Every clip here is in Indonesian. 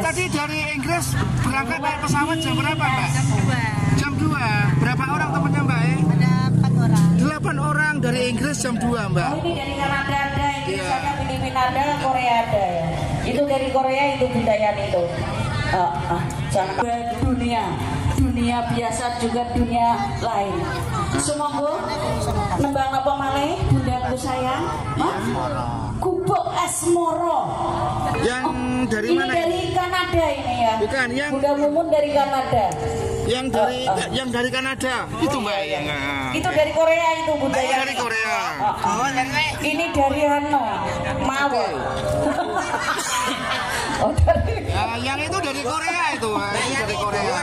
tadi dari Inggris berangkat naik pesawat jam berapa, Mbak? Jam 2. Jam 2. Berapa orang temannya, Mbak? Ada 4 orang. 8 orang dari Inggris jam 2, Mbak. Oh, ini dari Kanada ada, Inggris ada, Filipina ada, Korea ada ya. Itu dari Korea itu budaya itu. Jangan dunia biasa juga dunia lain. Sumangga nembang apa malih bundaku sayang? Kubuk Asmoro. Yang dari ini mana? Dari Kanada ini ya. Bukan, yang Bunda Mumun dari Kanada. Yang dari Kanada itu, Mbak. Yang Itu dari Korea itu budaya. dari Korea. Ini dari Hano, Mawon. Oh, dari Yang itu dari Korea itu, Mbak. Itu dari Korea.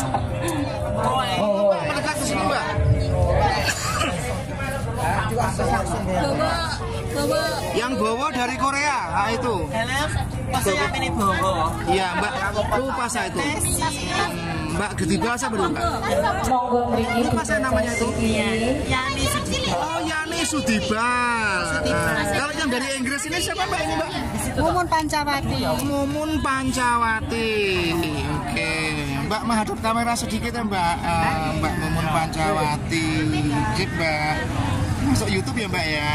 Mbak, mendekat ke sini, Mbak. Yang bawa dari Korea, itu. Iya, Mbak. Lupa saya itu. Mbak Getiba saya belum, Mbak. Monggo mriki. Lupa saya namanya itu. Yani Sudiba. Oh, Yani Sudiba. Kalau yang dari Inggris ini siapa, Mbak, ini, Mbak? Mumun Pancawati. Mumun Pancawati. Oke, Mbak menghadap kamera sedikit ya, Mbak. Mbak Mumun Pancawati. Sip, Mbak. Masuk YouTube ya, Mbak ya.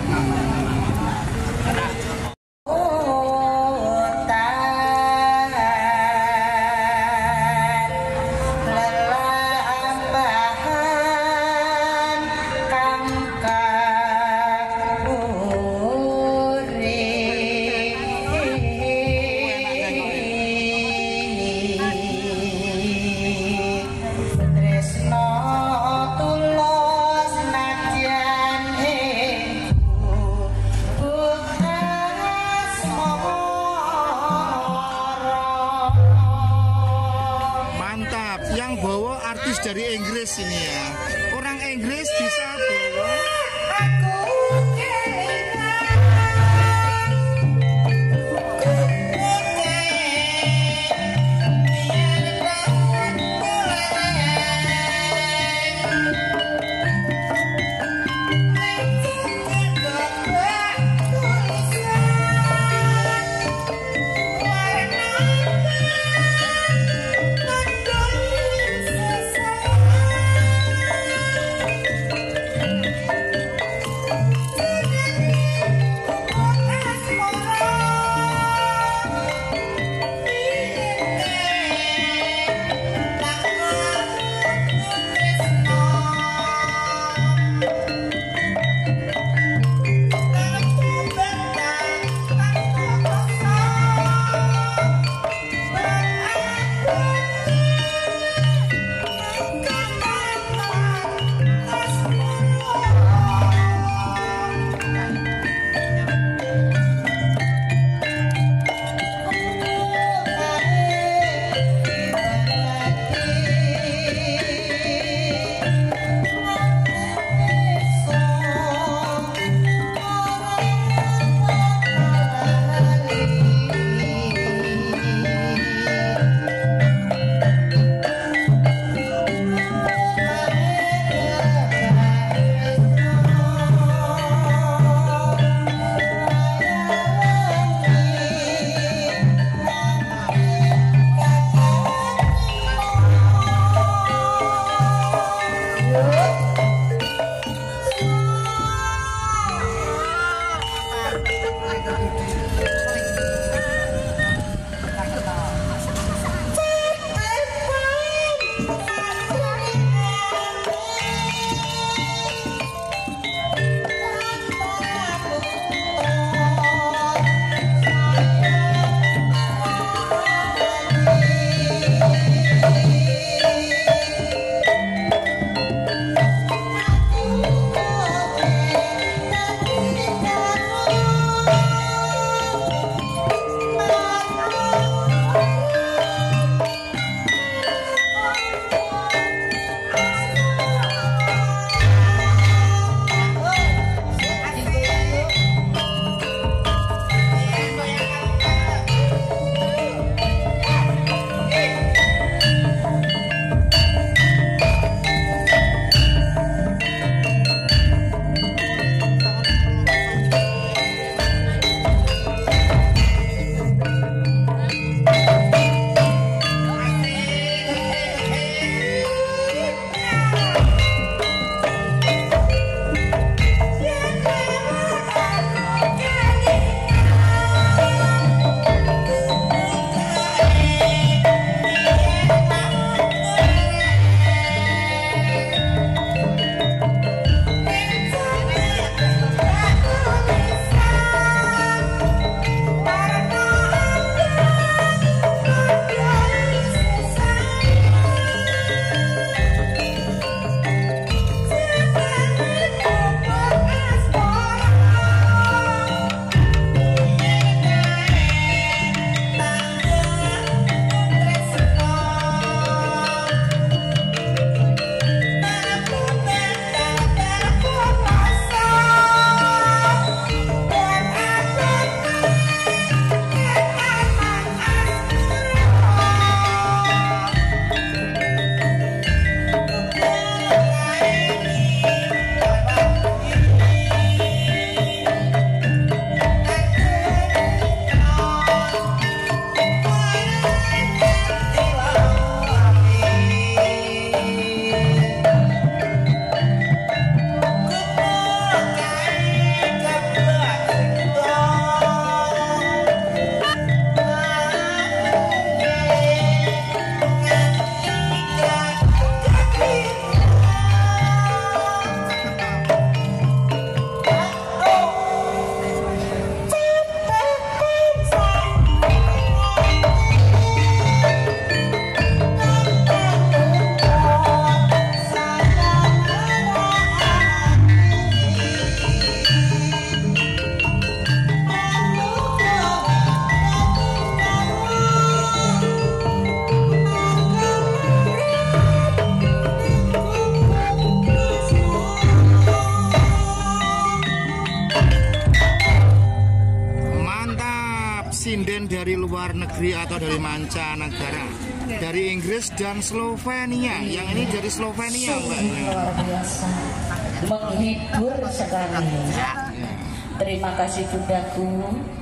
Yang bawa artis dari Inggris ini ya. Orang Inggris bisa bawa. responden dari luar negeri atau dari mancanegara, dari Inggris dan Slovenia. Yang ini dari Slovenia, Mbak. Luar biasa, menghibur sekali. Terima kasih Bundaku.